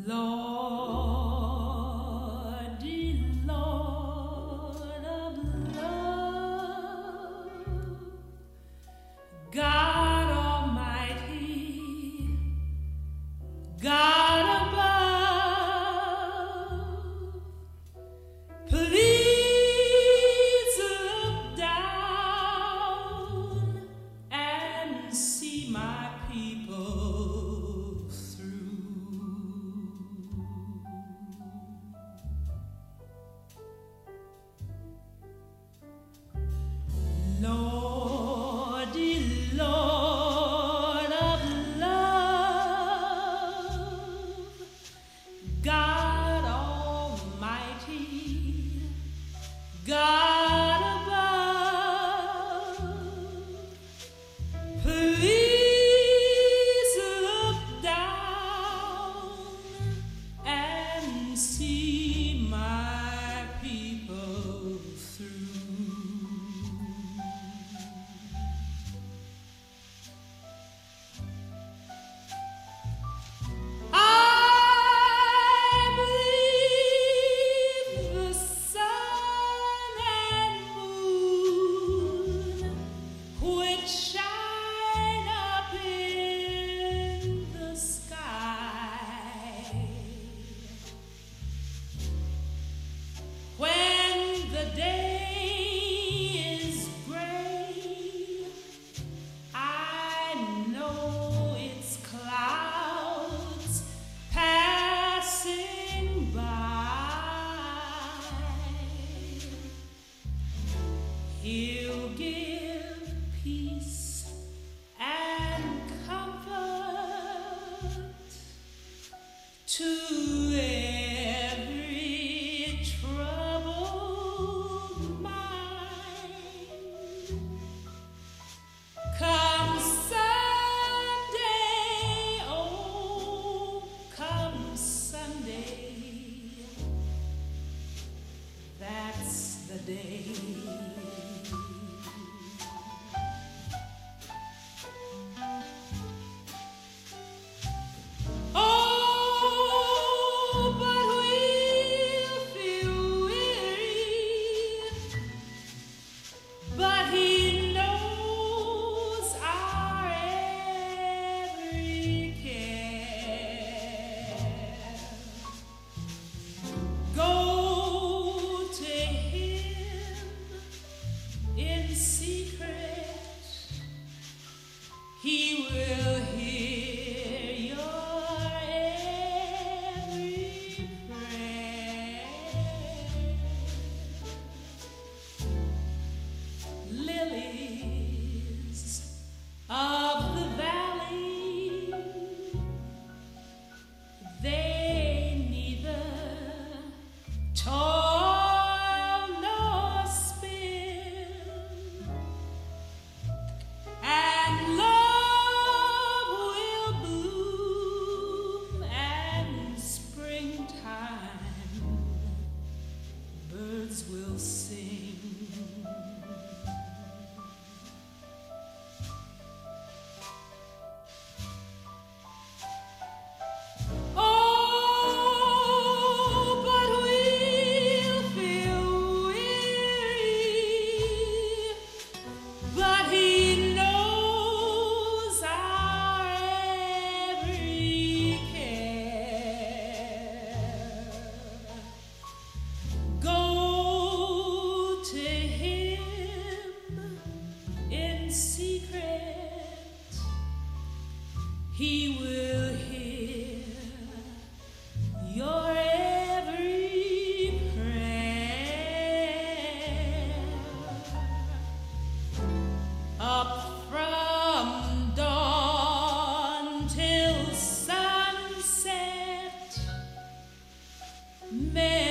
Lordy, Lord of love, God Almighty, God above, please look down and see my people through. Lordy, Lord of love, God Almighty, God above, please look down and see my people through. Shine up in the sky when the day is gray. I know it's clouds passing by. He'll give peace and comfort to every troubled mind. Come Sunday, oh, come Sunday, that's the day. He will hear your every prayer. Lilies of the valley, they neither toil nor spin, and birds will sing. Oh, but we'll feel weary, but He knows our every care. Go to Him in secret, He will hear your every prayer. Up from dawn till sunset,